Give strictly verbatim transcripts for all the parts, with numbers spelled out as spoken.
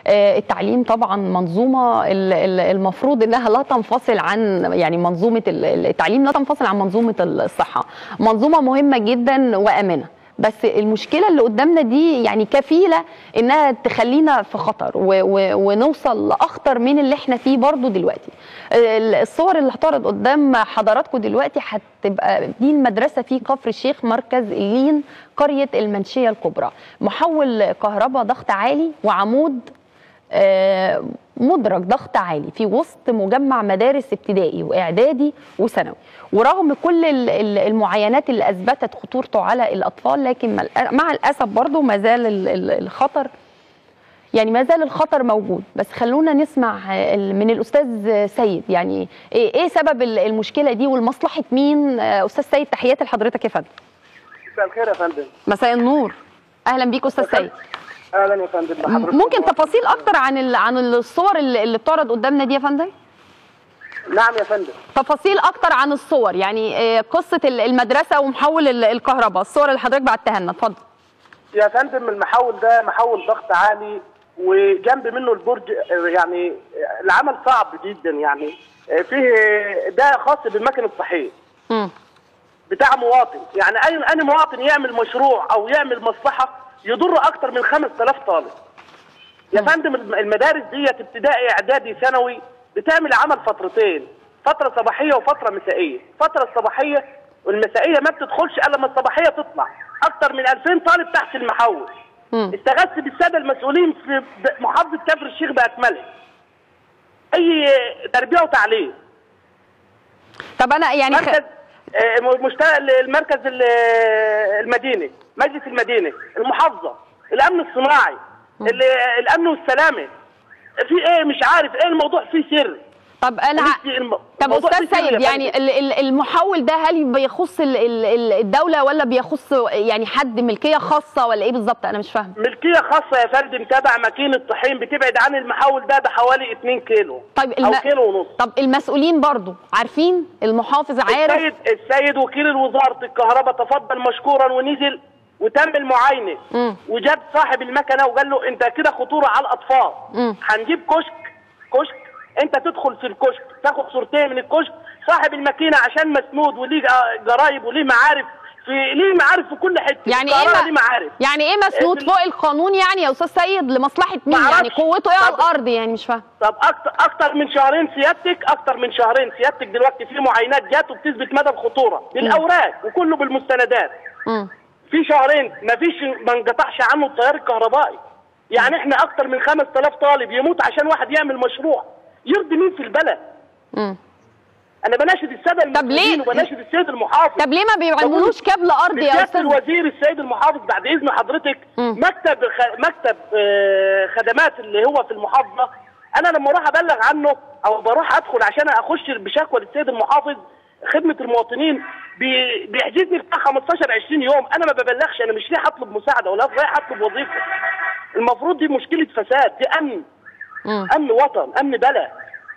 التعليم طبعا منظومه المفروض انها لا تنفصل عن يعني منظومه التعليم لا تنفصل عن منظومه الصحه، منظومه مهمه جدا وامنه. بس المشكله اللي قدامنا دي يعني كفيله انها تخلينا في خطر ونوصل لاخطر من اللي احنا فيه برضو دلوقتي. الصور اللي هتعرض قدام حضراتكم دلوقتي هتبقى دي المدرسه في كفر الشيخ مركز اللين قريه المنشيه الكبرى، محول كهرباء ضغط عالي وعمود مدرج ضغط عالي في وسط مجمع مدارس ابتدائي واعدادي وثانوي. ورغم كل المعاينات اللي اثبتت خطورته على الاطفال، لكن مع الاسف برضه ما زال الخطر يعني ما زال الخطر موجود. بس خلونا نسمع من الاستاذ سيد يعني ايه سبب المشكله دي ولمصلحه مين. استاذ سيد تحياتي لحضرتك يا فندم. مساء الخير يا فندم. مساء النور، اهلا بيك استاذ سيد. اهلا يا فندم بحضرتك. ممكن تفاصيل اكتر عن عن الصور اللي بتعرض قدامنا دي يا فندم؟ نعم يا فندم. تفاصيل اكتر عن الصور، يعني قصه المدرسه ومحول الكهرباء، الصور اللي حضرتك بعتها لنا، اتفضل. يا فندم المحول ده محول ضغط عالي وجنب منه البرج، يعني العمل صعب جدا، يعني فيه ده خاص بالمكن الصحي م. بتاع مواطن، يعني اي اي مواطن يعمل مشروع او يعمل مصلحه يضر اكتر من خمسة آلاف طالب. يا فندم المدارس ديت ابتدائي اعدادي ثانوي بتعمل عمل فترتين، فتره صباحيه وفتره مسائيه، الفتره الصباحيه والمسائيه ما بتدخلش الا لما الصباحيه تطلع، اكتر من ألفين طالب تحت المحول. استغاثت بالساده المسؤولين في محافظه كفر الشيخ باكملها. اي تربيه وتعليم. طب انا يعني مركز مشتغل المركز المديني، مجلس المدينه، المحافظه، الامن الصناعي، الامن والسلامه، في ايه مش عارف ايه الموضوع فيه سر. طب انا طب استاذ سيد يعني المحول ده هل بيخص الدوله ولا بيخص يعني حد ملكيه خاصه ولا ايه بالظبط؟ انا مش فاهم. ملكيه خاصه يا فندم، تبع ماكينه طحين بتبعد عن المحول ده بحوالي اتنين كيلو. طيب الم... او كيلو ونص. طب المسؤولين برضو عارفين؟ المحافظ عارف؟ السيد السيد وكيل وزاره الكهرباء تفضل مشكورا ونزل وتم المعاينه م. وجاب صاحب المكنه وقال له انت كده خطوره على الاطفال، هنجيب كشك كشك انت تدخل في الكشك تاخد صورتين من الكشك، صاحب الماكينه عشان مسنود وليه جرايب وليه معارف في ليه معارف في كل حته. يعني ايه ما... معارف. يعني ايه مسنود فوق القانون يعني يا استاذ سيد لمصلحه مين؟ يعني قوته ايه على الارض يعني مش فاهم. طب اكتر اكتر من شهرين سيادتك اكتر من شهرين سيادتك دلوقتي في معاينات جات وبتثبت مدى الخطوره بالاوراق وكله بالمستندات. م. في شهرين ما فيش ما انقطعش عنه التيار الكهربائي. يعني احنا اكتر من خمسة آلاف طالب يموت عشان واحد يعمل مشروع، يرضي مين في البلد؟ امم انا بناشد الساده المسؤولين وبناشد السيد المحافظ. طب ليه ما بيعملوش كابل ارضي يا استاذ؟ الوزير السيد المحافظ بعد اذن حضرتك مم. مكتب خ... مكتب آه خدمات اللي هو في المحافظه، انا لما اروح ابلغ عنه او بروح ادخل عشان اخش بشكوى للسيد المحافظ خدمه المواطنين بي... بيحجزني بتاع خمستاشر عشرين يوم، انا ما ببلغش، انا مش رايح اطلب مساعده ولا رايح اطلب وظيفه. المفروض دي مشكله فساد، دي امن مم. امن وطن، امن بلد.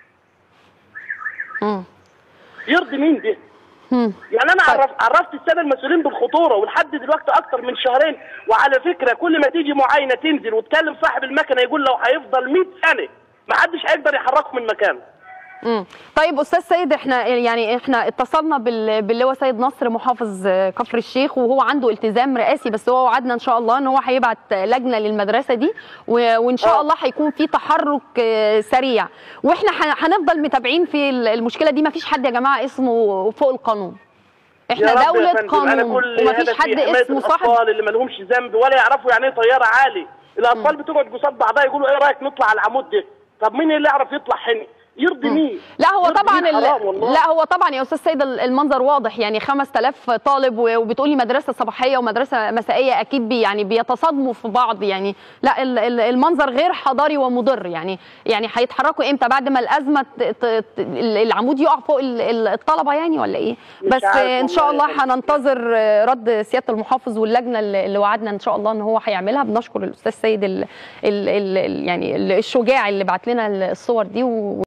مم. يرضي مين ده؟ مم. يعني انا عرف عرفت الساده المسؤولين بالخطوره ولحد دلوقتي اكتر من شهرين، وعلى فكره كل ما تيجي معاينه تنزل وتكلم صاحب المكنه يقول لو هيفضل مية سنه ما حدش هيقدر يحركه من مكانه. امم طيب استاذ سيد احنا يعني احنا اتصلنا باللواء سيد نصر محافظ كفر الشيخ وهو عنده التزام رئاسي، بس هو وعدنا ان شاء الله ان هو هيبعت لجنه للمدرسه دي وان شاء الله هيكون في تحرك سريع، واحنا هنفضل متابعين في المشكله دي. ما فيش حد يا جماعه اسمه فوق القانون، احنا دوله قانون ومفيش حد اسمه صاحب. الاطفال اللي ما لهمش ذنب ولا يعرفوا يعني ايه طياره عالي، الاطفال بتقعد قصاد بعضها يقولوا ايه رايك نطلع على العمود ده، طب مين اللي يعرف يطلع هنا؟ يرضي مين؟ لا هو طبعا لا هو طبعا يا استاذ سيد المنظر واضح، يعني خمسة آلاف طالب وبتقولي مدرسه صباحيه ومدرسه مسائيه، اكيد بي يعني بيتصادموا في بعض، يعني لا المنظر غير حضاري ومضر. يعني يعني هيتحركوا امتى؟ بعد ما الازمه العمود يقع فوق الطلبه يعني ولا ايه؟ بس ان شاء الله هننتظر رد سياده المحافظ واللجنه اللي وعدنا ان شاء الله ان هو هيعملها. بنشكر الاستاذ سيد ال ال ال يعني الشجاع اللي بعت لنا الصور دي.